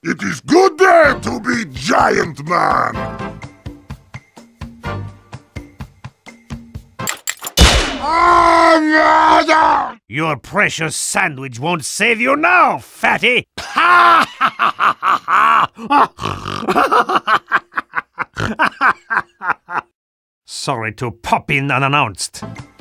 It is good day to be giant man! Your precious sandwich won't save you now, fatty! Sorry to pop in unannounced.